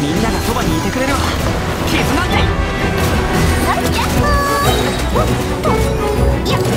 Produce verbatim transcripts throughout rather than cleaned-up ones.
みんながそばにいてくれるわ。絆ってやっほーやっ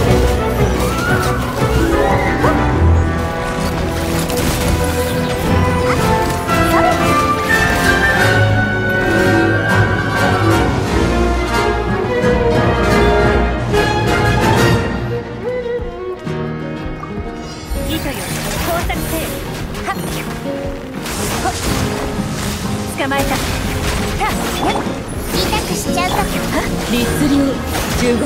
捕まえた。痛くしちゃうと律令呪言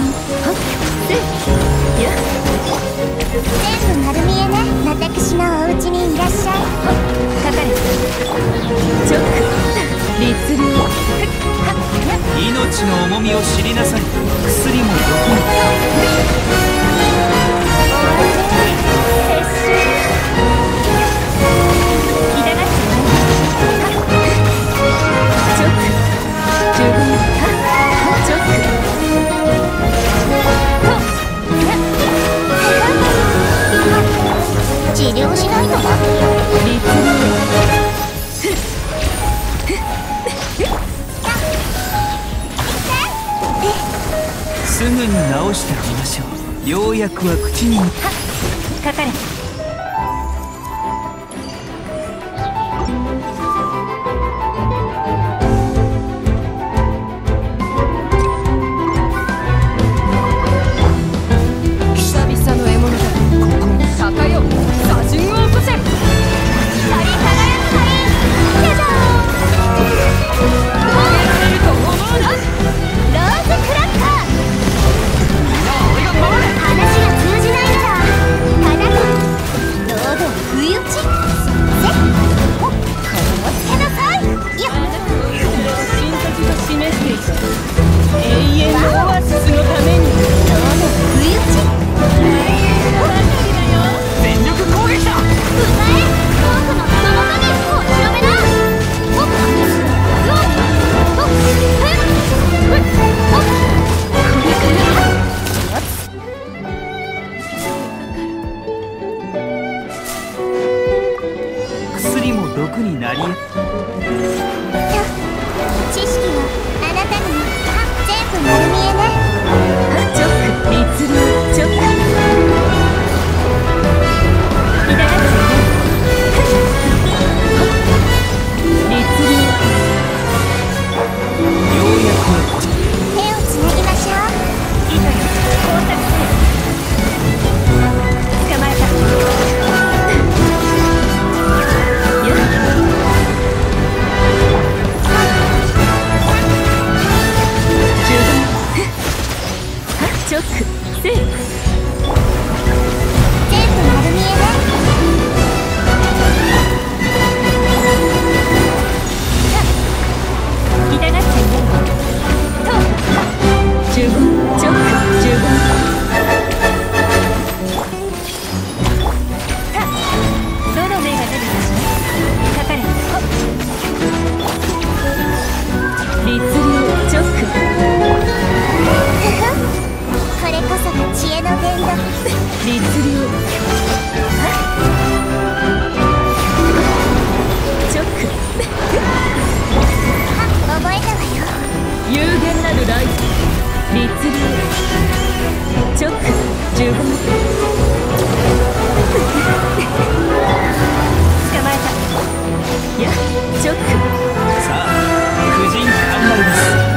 や全部丸見えね。私のお家にいらっしゃい。かかれチョック律令命の重みを知りなさい。薬も毒も治療しないとな。すぐに治してあげましょう。ようやくは口にかかれ。毒になり得知識はあなたに全部丸見えね。チョック律令チョック痛がって律令ようやく手をつなぎましょう。糸よ工作せよ。捕まえた。チョックせい全部丸見えね。痛がっちゃいないと呪言チョック呪言さあどの目が出るかしら。かかれ律令チョックこれこそが知恵の伝道。律令チョック覚えたわよ。有限なるライフ律令チョック呪言捕まえた。やチョックさあ婦人艦内です。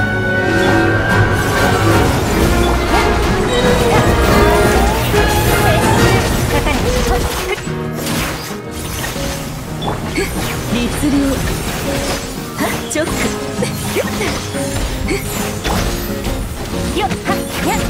律令はチョックよっはっやっ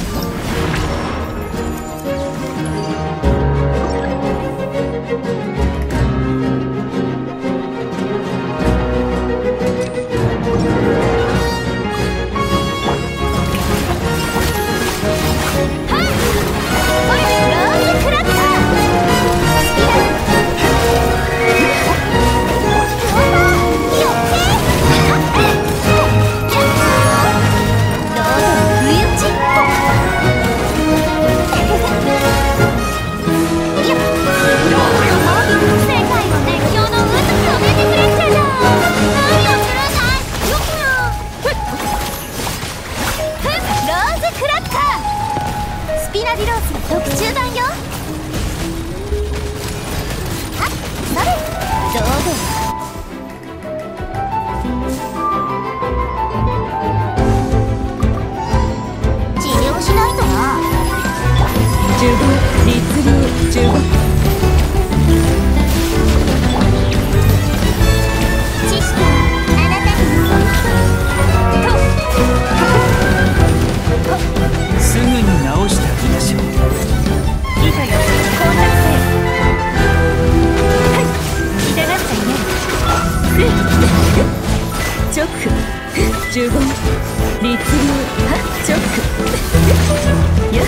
直呪言律流直や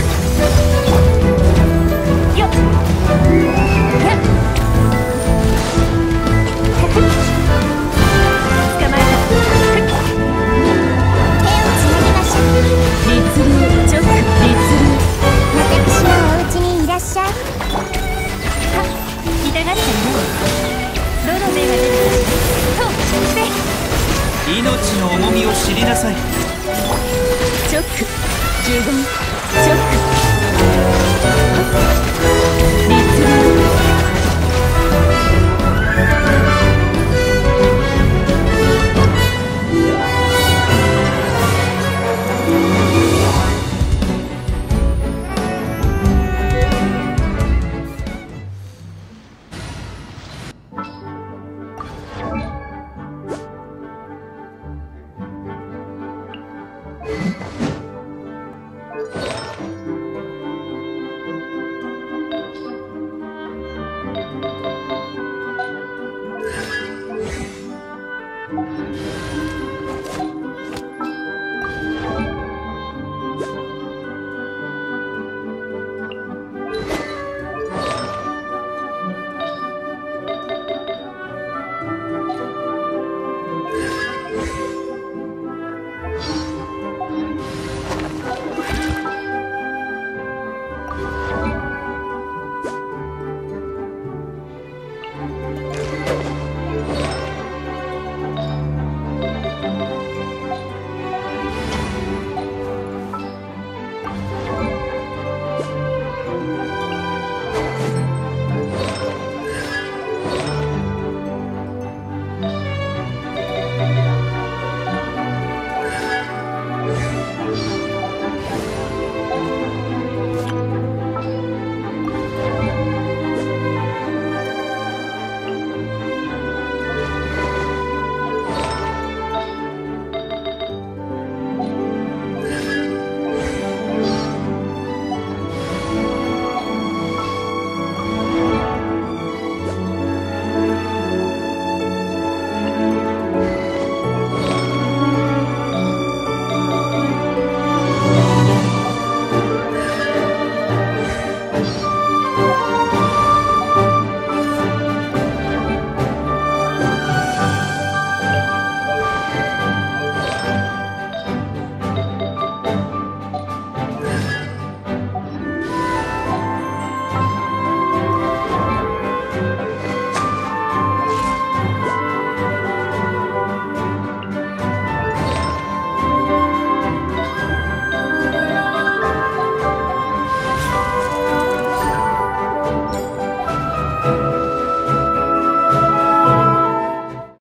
よっやっ捕まえた手をつなぎましょう律流直律流私のお家にいらっしゃい。はっ痛がっちゃいないどの目が出るかとして命の重みを知りなさい。 チョック呪言チョック